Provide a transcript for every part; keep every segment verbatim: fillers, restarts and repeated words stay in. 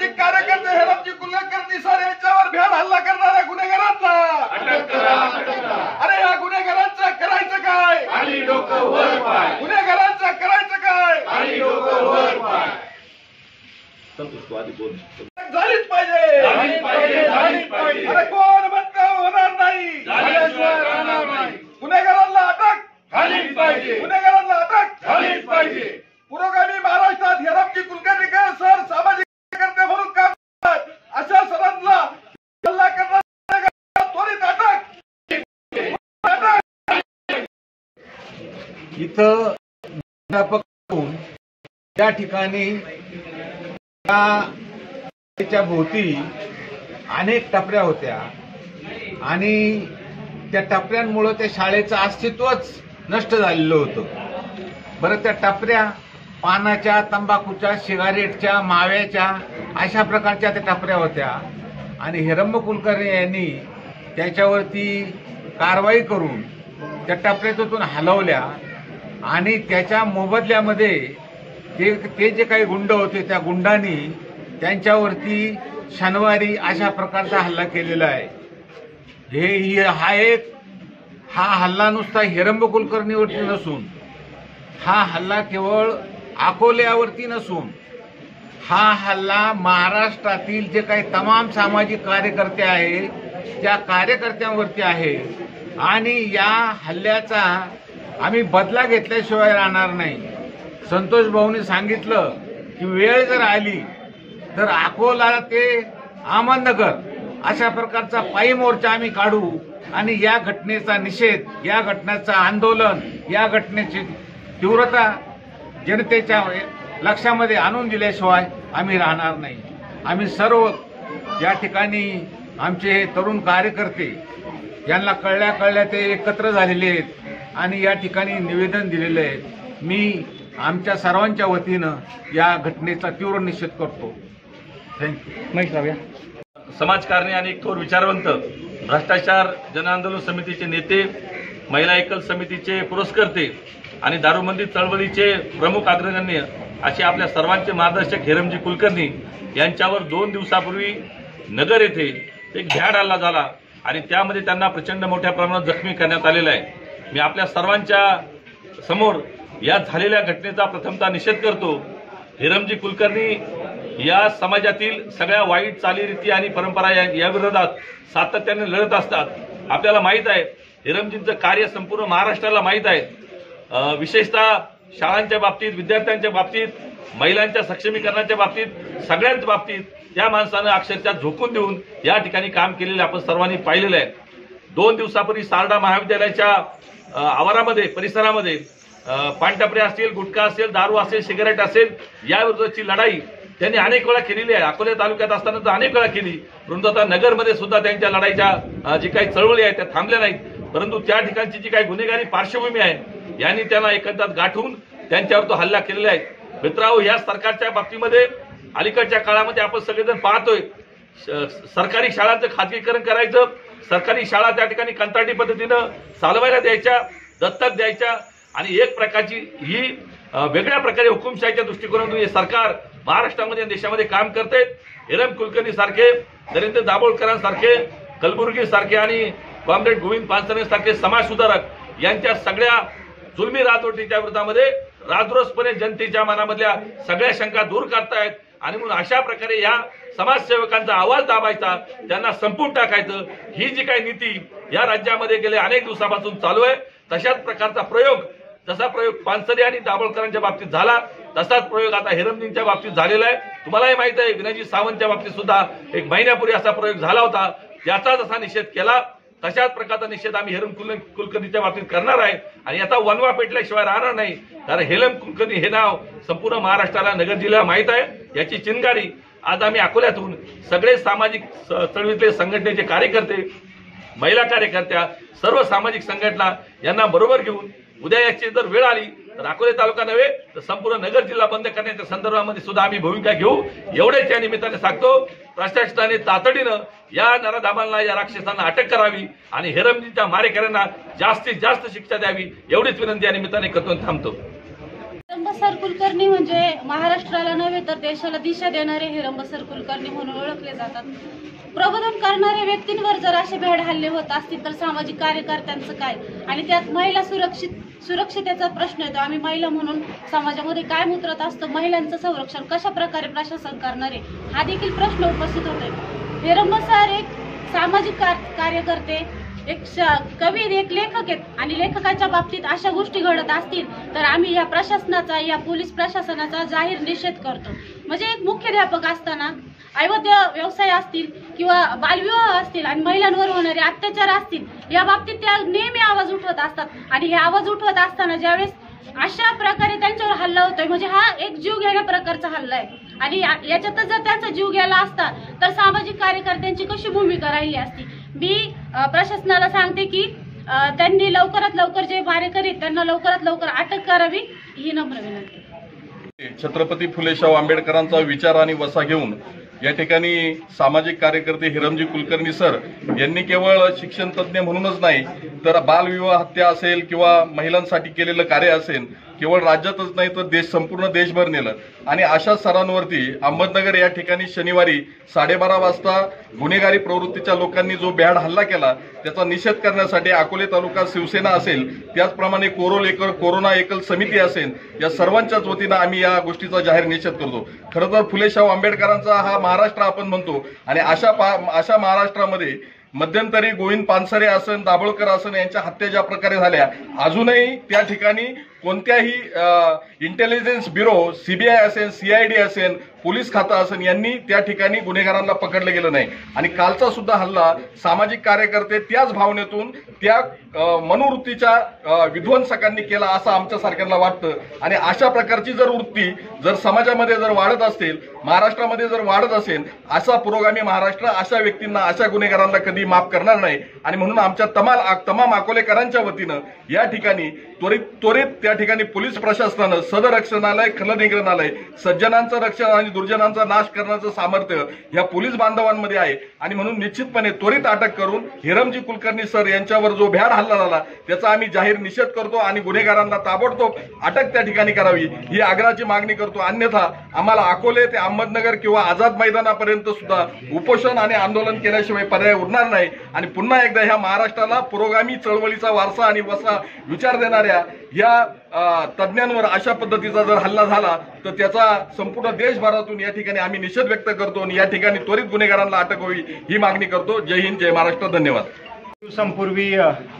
सामाजिक कार्यकर्ते हेरमजी कुलकर्णी निसार यांच्यावर भ्याड हल्ला करणाऱ्या गुन्हेगारांना अटक करा, अटक करा। अरे या गुन्हेगारांचं करायचं काय? खाली डोकं वर पाय, गुन्हेगारांचं करायचं काय? खाली डोकं वर पाय। झालीच पाहिजे, झालीच पाहिजे, झालीच पाहिजे। अरे कोण म्हणतं होणार नाही? झाल्याशिवाय राहणार नाही। गुन्हेगारांना अटक झालीच पाहिजे, गुन्हेगारांना अटक झालीच पाहिजे। पुरोगामी महाराष्ट्रात हेरमजी कुलकर्णी सर सामाजिक कार्यकर्ते म्हणून काम करतात, अशा सरांना हल्ला करणाऱ्या त्वरित अटक। इथं प्राध्यापक होऊन त्या ठिकाणी त्या भोवती अनेक टपऱ्या होत्या आणि त्या टपऱ्यांमुळे त्या शाळेचं अस्तित्वच नष्ट झालेलं होतं। बरं, त्या टपऱ्या पानाच्या, तंबाखूच्या, सिगारेटच्या, माव्याच्या अशा प्रकारच्या त्या टपऱ्या होत्या आणि हेरंब कुलकर्णी यांनी त्याच्यावरती कारवाई करून त्या टपऱ्यातून हलवल्या आणि त्याच्या मोबदल्यामध्ये ते ते जे काही गुंड होते त्या गुंडांनी त्यांच्यावरती शनिवारी अशा प्रकारचा हल्ला केलेला आहे। हे हा एक हा हल्ला नुसता हेरंब कुलकर्णीवरती नसून हा हल्ला केवळ अकोल्यावरती नसून हा हल्ला महाराष्ट्रातील जे काही तमाम सामाजिक कार्यकर्ते आहेत त्या कार्यकर्त्यांवरती आहे आणि या हल्ल्याचा आम्ही बदला घेतल्याशिवाय राहणार नाही। संतोष भाऊंनी सांगितलं की वेळ जर आली तर अकोला ते अहमदनगर अशा प्रकारचा पायी मोर्चा आम्ही काढू आणि या घटनेचा निषेध, या घटनेचं आंदोलन, या घटनेची तीव्रता जनतेच्या लक्षामध्ये आणून दिल्याशिवाय आम्ही राहणार नाही। आम्ही सर्व या ठिकाणी आमचे हे तरुण कार्यकर्ते यांना कळल्या कळल्या ते एकत्र झालेले आहेत आणि या ठिकाणी निवेदन दिलेले आहे। मी आमच्या सर्वांच्या वतीनं या घटनेचा तीव्र निषेध करतो। थँक्यू। समाजकारणी आणि एक थोर विचारवंत, भ्रष्टाचार जन आंदोलन समितीचे नेते, महिला एकल समितीचे पुरस्कर्ते आणि दारूबंदी चळवळीचे प्रमुख अग्रगण्य असे आपल्या सर्वांचे मार्गदर्शक हेरमजी कुलकर्णी यांच्यावर दोन दिवसापूर्वी नगर येथे एक भ्याड हल्ला झाला आणि त्यामध्ये त्यांना प्रचंड मोठ्या प्रमाणात जखमी करण्यात आलेला आहे। मी आपल्या सर्वांच्या समोर या झालेल्या घटनेचा प्रथमतः निषेध करतो। हेरमजी कुलकर्णी या समाजातील सगळ्या वाईट चालीरीती आणि परंपरा या विरोधात सातत्याने लढत असतात। आपल्याला माहित आहे हेरमजींचं कार्य संपूर्ण महाराष्ट्राला माहित आहे। विशेषतः शाळांच्या बाबतीत, विद्यार्थ्यांच्या बाबतीत, महिलांच्या सक्षमीकरणाच्या बाबतीत, सगळ्याच बाबतीत त्या माणसानं अक्षरशः झोकून देऊन या ठिकाणी काम केलेले आपण सर्वांनी पाहिलेलं आहे। दोन दिवसापूर्वी सारडा महाविद्यालयाच्या आवारामध्ये, परिसरामध्ये पानटपऱ्या असतील, गुटखा असेल, दारू असेल, सिगारेट असेल याविरोधाची लढाई त्यांनी अनेक वेळा केलेली आहे। अकोले तालुक्यात असताना तर अनेक वेळा केली, परंतु आता नगरमध्ये सुद्धा त्यांच्या लढाईच्या जी काही चळवळी आहे त्या थांबल्या नाहीत। परंतु त्या ठिकाणची जी काही गुन्हेगारी पार्श्वभूमी आहे यांनी त्यांना एकंदर गाठून त्यांच्यावर तो हल्ला केलेला आहे। मित्रांनो, या सरकारच्या बाबतीमध्ये अलीकडच्या काळामध्ये आपण सगळेजण पाहतोय सरकारी शाळांचं खाजगीकरण करायचं, सरकारी शाळा त्या ठिकाणी कंत्राटी पद्धतीनं चालवायला द्यायच्या, दत्तक द्यायच्या आणि एक प्रकारची ही वेगळ्या प्रकारे हुकुमशाहीच्या दृष्टिकोनातून हे सरकार महाराष्ट्रामध्ये देशामध्ये काम करते। हेरंब कुलकर्णी सारखे, नरेंद्र दाभोळकरांसारखे, कलबुर्गी सारखे आणि कॉम्रेड गोविंद पानसरे सारखे समाज सुधारक यांच्या सगळ्या जुलमी राजवटीच्या विरोधामध्ये राजरोसपणे जनतेच्या मनामधल्या सगळ्या शंका दूर करतायत आणि म्हणून अशा प्रकारे या समाजसेवकांचा आवाज दाबायचा, त्यांना संपून टाकायचं, ही जी काही नीती या राज्यामध्ये गेल्या अनेक दिवसापासून चालू आहे तशाच प्रकारचा प्रयोग, जसा प्रयोग पानसरे आणि दाभोळकरांच्या बाबतीत झाला तसाच प्रयोग आता हेरमजींच्या बाबतीत झालेला आहे। तुम्हालाही माहित आहे विनयजी सावंतच्या बाबतीत सुद्धा एक महिन्यापूर्वी असा प्रयोग झाला होता, त्याचा जसा निषेध केला तशाच प्रकारचा निषेध आम्ही हेरंब कुलकर्णीच्या बाबतीत करणार आहे आणि याचा वनवा पेटल्याशिवाय राहणार नाही। कारण हेरंब कुलकर्णी हे नाव संपूर्ण महाराष्ट्राला, नगर जिल्ह्याला माहित आहे। याची चिनगारी आज आम्ही अकोल्यातून सगळे सामाजिक चळवळीतले संघटनेचे कार्यकर्ते, महिला कार्यकर्त्या, सर्व सामाजिक संघटना यांना बरोबर घेऊन उद्या याची जर वेळ आली तर अकोले तालुका नव्हे तर संपूर्ण नगर जिल्हा बंद करण्याच्या संदर्भामध्ये सुद्धा आम्ही भूमिका घेऊ, एवढेच या निमित्ताने सांगतो। प्रशासनाने तातडीनं या नराधामांना, या राक्षसांना अटक करावी आणि हेरमजींच्या मारेकऱ्यांना जास्तीत जास्त शिक्षा द्यावी, एवढीच विनंती या निमित्ताने करतो, थांबतो। हिरंबसर कुलकर्णी म्हणजे महाराष्ट्राला नव्हे तर देशाला दिशा देणारे हिरंबसर कुलकर्णी म्हणून ओळखले जातात. प्रबोधन करणाऱ्या व्यक्तींवर जर असे भेड हल्ले होत असतील तर सामाजिक कार्यकर्त्यांचं काय, आणि त्यात महिला सुरक्षित सुरक्षितेचा प्रश्न येतो. आम्ही महिला म्हणून समाजामध्ये काय मुद्रत असतं, महिलांचं संरक्षण कशा प्रकारे प्रशासन करणारे, हा देखील प्रश्न उपस्थित होतोय. हिरंबसर एक सामाजिक कार्यकर्ते, एक कवी, एक लेखक आहेत, आणि लेखकाच्या बाबतीत अशा गोष्टी घडत असतील तर आम्ही या प्रशासनाचा, या पोलीस प्रशासनाचा जाहीर निषेध करतो. म्हणजे एक मुख्याध्यापक असताना अवैध व्यवसाय असतील किंवा बालविवाह असतील आणि महिलांवर होणारे अत्याचार असतील, या बाबतीत त्या नेहमी आवाज उठवत असतात. आणि हे आवाज उठवत असताना ज्यावेळेस अशा प्रकारे त्यांच्यावर हल्ला होतोय, म्हणजे हा एक जीव घेण्या प्रकारचा हल्ला आहे. आणि याच्यातच जर त्यांचा जीव गेला असता तर सामाजिक कार्यकर्त्यांची कशी भूमिका राहिली असती. मी प्रशासनाला सांगते की त्यांनी लवकरात लवकर जे मारेकरी आहेत त्यांना लवकरात लवकर अटक करावी, ही नम्र विनंती. छत्रपती फुले शाहू आंबेडकरांचा विचार आणि वसा घेऊन या ठिकाणी सामाजिक कार्यकर्ते हिरमजी कुलकर्णी सर यांनी केवळ शिक्षण तज्ज्ञ म्हणूनच नाही तर बालविवाह हत्या असेल किंवा महिलांसाठी केलेलं कार्य असेल, केवळ राज्यातच नाही तर देश संपूर्ण देशभर नेलं. आणि अशा सरांवरती अहमदनगर या ठिकाणी शनिवारी साडेबारा वाजता गुन्हेगारी प्रवृत्तीच्या लोकांनी जो भ्याड हल्ला केला त्याचा निषेध करण्यासाठी अकोले तालुका शिवसेना असेल, त्याचप्रमाणे कोरोल एकल कोरोना एकल समिती असेल, या सर्वांच्याच वतीनं आम्ही या गोष्टीचा जाहीर निषेध करतो. खरं तर फुले शाहू आंबेडकरांचा हा महाराष्ट्र आपण म्हणतो, आणि अशा अशा महाराष्ट्रामध्ये मध्यंतरी गोविंद पानसरे असन, दाभोळकर असन यांच्या हत्या ज्या प्रकारे झाल्या, अजूनही त्या ठिकाणी कोणत्याही इंटेलिजन्स ब्युरो, सीबीआय असेल, सीआयडी असेल, पोलीस खातं असेल, यांनी त्या ठिकाणी गुन्हेगारांना पकडलं गेलं नाही. आणि कालचा सुद्धा हल्ला सामाजिक कार्यकर्ते त्याच भावनेतून, त्या मनोवृत्तीच्या विध्वंसकांनी केला असं आमच्या सारख्यांना वाटतं. आणि अशा प्रकारची जर वृत्ती जर समाजामध्ये जर वाढत असेल, महाराष्ट्रामध्ये जर वाढत असेल, असा पुरोगामी महाराष्ट्र अशा व्यक्तींना, अशा गुन्हेगारांना कधी माफ करणार नाही. आणि म्हणून आमच्या तमाम तमाम अकोलेकरांच्या वतीनं या ठिकाणी त्वरित त्वरित त्या ठिकाणी पोलीस प्रशासनानं सदरक्षणालय, खलनिग्रहणालय, सज्जनांचं रक्षण आणि दुर्जनांचा नाश करण्याचं सामर्थ्य या पोलीस बांधवांमध्ये आहे. आणि म्हणून निश्चितपणे त्वरित अटक करून हिरमजी कुलकर्णी सर यांच्यावर जो भ्याड हल्ला झाला त्याचा आम्ही जाहीर निषेध करतो आणि गुन्हेगारांना ताबडतोब अटक त्या ठिकाणी करावी ही आग्रहाची मागणी करतो. अन्यथा आम्हाला अकोले ते अहमदनगर किंवा आझाद मैदानापर्यंत सुद्धा उपोषण आणि आंदोलन केल्याशिवाय पर्याय उरणार नाही. आणि पुन्हा एकदा ह्या महाराष्ट्राला पुरोगामी चळवळीचा वारसा आणि वसा विचार देणाऱ्या या तज्ज्ञांवर अशा पद्धतीचा जर हल्ला झाला तर त्याचा संपूर्ण देशभरातून या ठिकाणी आम्ही निषेध व्यक्त करतो आणि या ठिकाणी त्वरित गुन्हेगारांना अटक व्हावी ही मागणी करतो. जय हिंद, जय महाराष्ट्र. धन्यवाद. दिवसांपूर्वी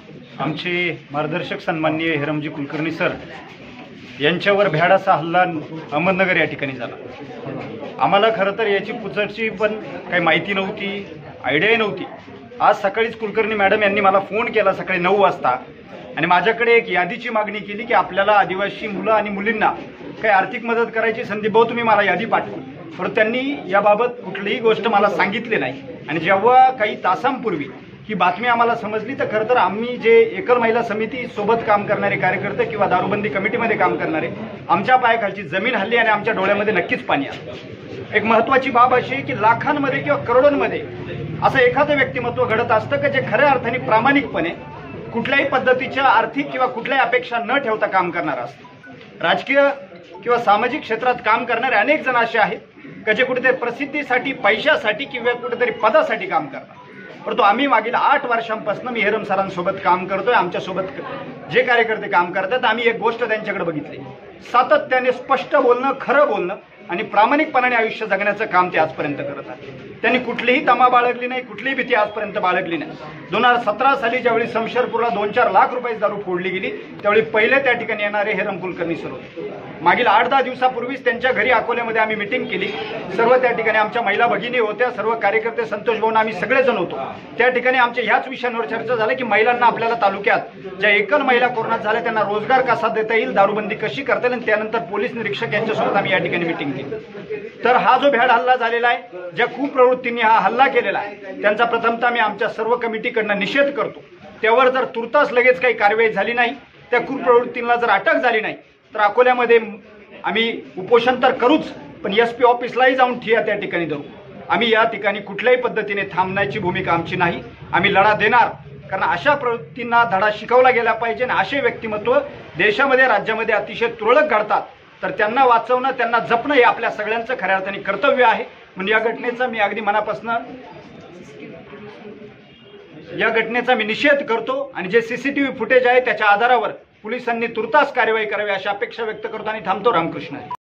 आमचे मार्गदर्शक सन्माननीय हिरमजी कुलकर्णी सर यांच्यावर भ्याडाचा हल्ला अहमदनगर या ठिकाणी झाला. आम्हाला खरं तर याची पुचटची पण काही माहिती नव्हती, आयडियाही नव्हती. आज सकाळीच कुलकर्णी मॅडम यांनी मला फोन केला सकाळी नऊ वाजता आणि माझ्याकडे एक यादीची मागणी केली की आपल्याला आदिवासी मुलं आणि मुलींना काही आर्थिक मदत करायची, संदीप भाऊ तुम्ही मला यादी पाठवा. परंतु त्यांनी याबाबत कुठलीही गोष्ट मला सांगितली नाही. आणि जेव्हा काही तासांपूर्वी ही बातमी आम्हाला समजली तर खरं तर आम्ही जे एकल महिला समिती सोबत काम करणारे कार्यकर्ते किंवा दारूबंदी कमिटीमध्ये काम करणारे, आमच्या पायाखालची जमीन हल्ली आणि आमच्या डोळ्यामध्ये नक्कीच पाणी आलं. एक महत्वाची बाब अशी आहे की लाखांमध्ये किंवा करोडोंमध्ये असं एखादं व्यक्तिमत्व घडत असतं की जे खऱ्या अर्थाने प्रामाणिकपणे कुठल्याही पद्धतीच्या आर्थिक किंवा कुठल्याही अपेक्षा न ठेवता काम करणार असतं. राजकीय किंवा सामाजिक क्षेत्रात काम करणारे अनेक जण असे आहेत की जे कुठेतरी प्रसिद्धीसाठी, पैशासाठी किंवा कुठेतरी पदासाठी काम करतात. परंतु आम्ही मागील आठ वर्षांपासून मी हिरम सरांसोबत काम करतोय. आमच्यासोबत जे कार्यकर्ते काम करतात आम्ही एक गोष्ट त्यांच्याकडे बघितली, सातत्याने स्पष्ट बोलणं, खरं बोलणं आणि प्रामाणिकपणाने आयुष्य जगण्याचं काम ते आजपर्यंत करत आहेत. त्यांनी कुठलीही तमा बाळगली नाही, कुठलीही भीती आजपर्यंत बाळगली नाही. दोन हजार सतरा साली ज्यावेळी शमशेरपूरला दोन चार लाख रुपये दारू फोडली गेली त्यावेळी पहिले त्या ठिकाणी येणारे हिरम कुलकर्णी सर होते. मागील आठ दहा दिवसापूर्वीच त्यांच्या घरी अकोल्यामध्ये आम्ही मिटिंग केली. सर्व त्या ठिकाणी आमच्या महिला भगिनी होत्या, सर्व कार्यकर्ते, संतोष भाऊ, आम्ही सगळेजण होतो. त्या ठिकाणी आमच्या ह्याच विषयांवर चर्चा झाली की महिलांना आपल्याला तालुक्यात ज्या एकल महिला कोरोनात झाल्या त्यांना रोजगार कसा देता येईल, दारूबंदी कशी करता येईल. आणि त्यानंतर पोलीस निरीक्षक यांच्यासोबत आम्ही या ठिकाणी मिटिंग केली. तर हा जो भ्याड हल्ला झालेला आहे, ज्या कुप्रवृत्तींनी हा हल्ला केलेला आहे, त्यांचा प्रथमतः आम्ही आमच्या सर्व कमिटीकडनं निषेध करतो. त्यावर जर तुर्तास लगेच काही कारवाई झाली नाही, त्या कुप्रवृत्तींना जर अटक झाली नाही तर अकोल्यामध्ये आम्ही उपोषण तर करूच, पण एस पी ऑफिसलाही जाऊन ठिया त्या ठिकाणी धरू. आम्ही या ठिकाणी कुठल्याही पद्धतीने थांबण्याची भूमिका आमची नाही. आम्ही लढा देणार, कारण अशा प्रवृत्तींना धडा शिकवला गेला पाहिजे. आणि असे व्यक्तिमत्व देशामध्ये, राज्यामध्ये अतिशय तुरळक घडतात. तर त्यांना वाचवणं, त्यांना जपणं हे आपल्या सगळ्यांचं खऱ्या अर्थाने कर्तव्य आहे. म्हणून या घटनेचा मी अगदी मनापासून या घटनेचा मी निषेध करतो आणि जे सीसीटीव्ही फुटेज आहे त्याच्या आधारावर पोलिसांनी तुर्तास कारवाई करावी अशी अपेक्षा व्यक्त करतो आणि थांबतो. रामकृष्ण.